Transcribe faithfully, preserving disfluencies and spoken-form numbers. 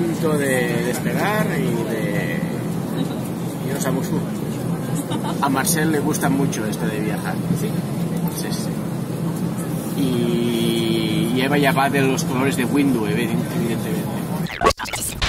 punto de despegar y de irnos a Moscú. A Marcel le gusta mucho esto de viajar. Sí, sí, sí. Y Eva ya va de los colores de Windu, evidentemente.